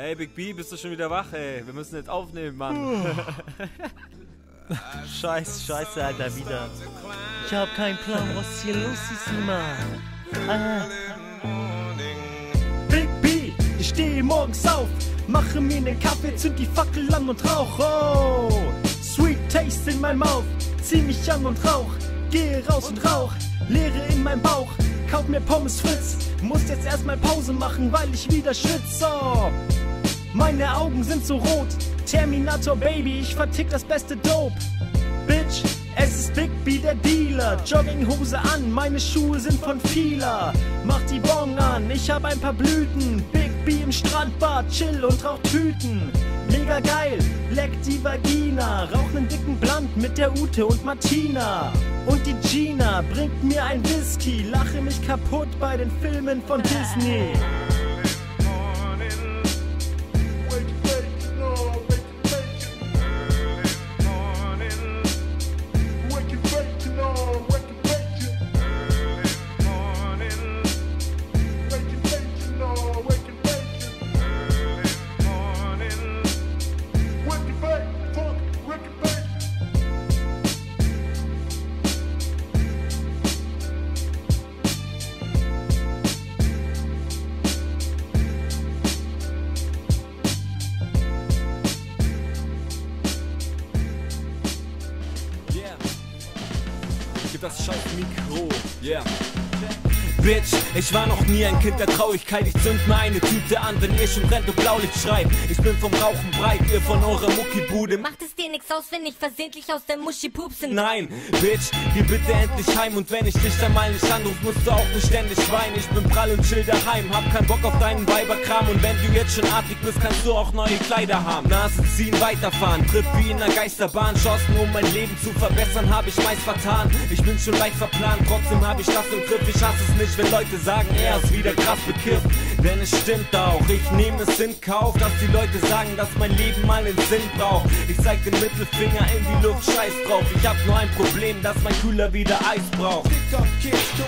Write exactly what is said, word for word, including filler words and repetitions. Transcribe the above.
Hey Big B, bist du schon wieder wach, ey? Wir müssen jetzt aufnehmen, Mann. Scheiße, scheiße, Alter, wieder. Ich hab keinen Plan, was hier los ist, Mann. Ah. Big B, ich stehe morgens auf, mache mir nen Kaffee, zünd die Fackel an und rauch. Oh, sweet taste in meinem Mouth, zieh mich an und rauch, gehe raus und rauch, Leere in meinem Bauch, kauf mir Pommes Fritz, muss jetzt erstmal Pause machen, weil ich wieder schwitze. Oh. Meine Augen sind so rot, Terminator Baby, ich vertick das beste Dope. Bitch, es ist Big B der Dealer, Jogginghose an, meine Schuhe sind von Fila. Mach die Bong an, ich hab ein paar Blüten, Big B im Strandbad, chill und rauch Tüten. Mega geil, leck die Vagina, rauch nen dicken Blunt mit der Ute und Martina. Und die Gina bringt mir ein Whisky, lache mich kaputt bei den Filmen von Disney. Das scheiß Mikro, yeah. Bitch, ich war noch nie ein Kind der Traurigkeit. Ich zünd mir eine Tüte an, wenn ihr schon brennt und Blaulicht schreit. Ich bin vom Rauchen breit, ihr von eurer Muckibude. Macht es dir nix aus, wenn ich versehentlich aus der Muschi pupse? Nein, Bitch, geh bitte endlich heim. Und wenn ich dich dann mal nicht anruf, musst du auch nicht ständig weinen. Ich bin prall und chill daheim, hab keinen Bock auf deinen Weiberkram. Und wenn du jetzt schon artig bist, kannst du auch neue Kleider haben. Nase ziehen, weiterfahren, Trip wie in einer Geisterbahn. Chancen, um mein Leben zu verbessern, hab ich meist vertan. Ich bin schon leicht verplant, trotzdem hab ich das im Griff. Ich hasse es nicht, wenn Leute sagen, er ist wieder krass bekifft. Denn es stimmt auch, ich nehme es in Kauf, dass die Leute sagen, dass mein Leben mal einen Sinn braucht. Ich zeig den Mittelfinger in die Luft, scheiß drauf. Ich hab nur ein Problem, dass mein Kühler wieder Eis braucht.